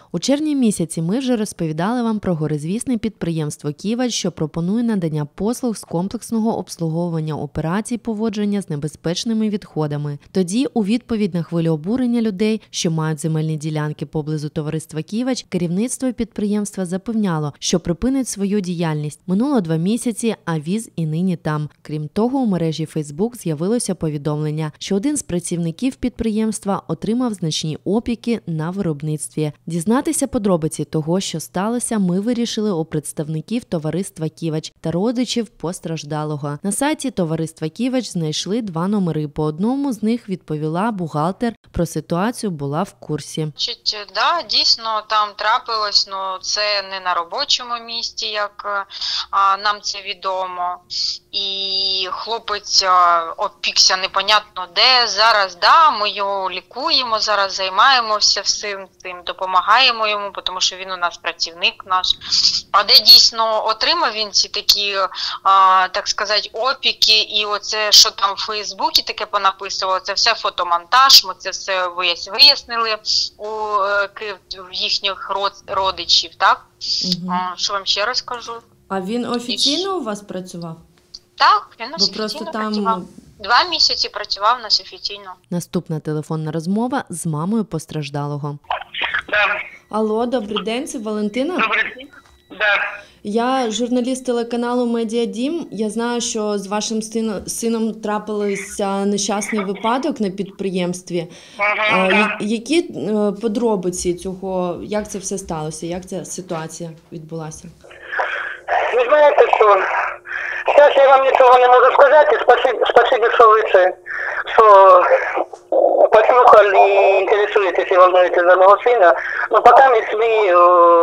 У червні місяці ми вже розповідали вам про горизвісне підприємство «Ківач», що пропонує надання послуг з комплексного обслуговування операцій поводження з небезпечними відходами. Тоді, у відповідь на хвилю обурення людей, що мають земельні ділянки поблизу товариства «Ківач», керівництво підприємства запевняло, що припинить свою діяльність. Минуло 2 місяці, а віз і нині там. Крім того, у мережі Facebook з'явилося повідомлення, що один з працівників підприємства отримав значні опіки на виробництві. Дізнатися подробиці того, що сталося, ми вирішили у представників товариства «Ківач» та родичів постраждалого. На сайті товариства «Ківач» знайшли 2 номери. По одному з них відповіла бухгалтер, про ситуацію була в курсі. Да, дійсно, там трапилось, це не на робочому місці, як нам це відомо. І хлопець опікся непонятно де. Зараз, ми його лікуємо, зараз займаємося всім цим, допомагаємо йому, тому що він у нас працівник наш. А де дійсно отримав він ці такі, так сказати, опіки, і оце, що там в Фейсбуці таке понаписувало, це все фотомонтаж, ми це все вияснили у їхніх родичів, так? Угу. Що вам ще раз кажу? А він офіційно у вас працював? Так, він у нас офіційно працював. 2 місяці працював у нас офіційно. Наступна телефонна розмова з мамою постраждалого. Да. Алло, добрий день, це Валентина? Добрий день. Да. Я журналіст телеканалу «Медіадім». Я знаю, що з вашим сином трапився нещасний випадок на підприємстві. Які подробиці цього, як це все сталося, як ця ситуація відбулася? Ви знаєте, що зараз я вам нічого не можу сказати. Спасибо, що ви це, що послухали і інтересуєтесь і волнуєтесь за мого сина. Но поки ми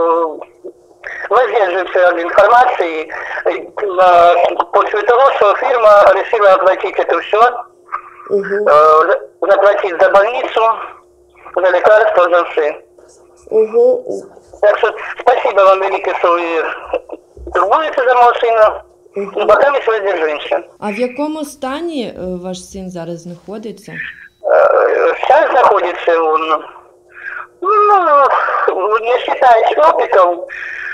воздерживаемся от информации после того, что фирма решила оплатить это все, заплатить за больницу, за лекарства, за все. Так что спасибо вам великое, что вы турбуетесь за моего сына. Но пока мы воздерживаемся. А в якому стані ваш син зараз знаходиться? Сейчас находится он, не считаючи опіків,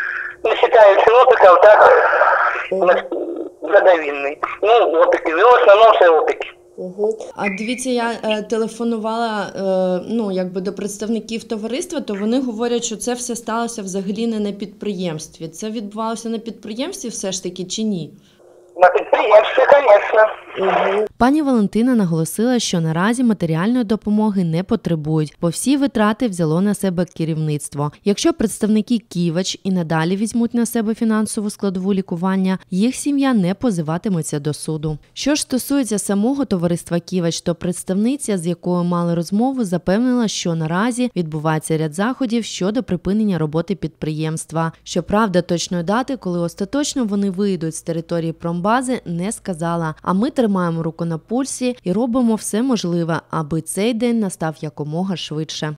так, задовільний. Опіки, в основному все опіки. А дивіться, я телефонувала до представників товариства, то вони говорять, що це все сталося взагалі не на підприємстві. Це відбувалося на підприємстві все ж таки чи ні? На підприємстві, звісно. Пані Валентина наголосила, що наразі матеріальної допомоги не потребують, бо всі витрати взяло на себе керівництво. Якщо представники «Ківач» і надалі візьмуть на себе фінансову складову лікування, їх сім'я не позиватиметься до суду. Що ж стосується самого товариства «Ківач», то представниця, з якою мали розмову, запевнила, що наразі відбувається ряд заходів щодо припинення роботи підприємства. Щоправда, точної дати, коли остаточно вони вийдуть з території промбази, не сказала. А ми тримаємо руку на пульсі і робимо все можливе, аби цей день настав якомога швидше.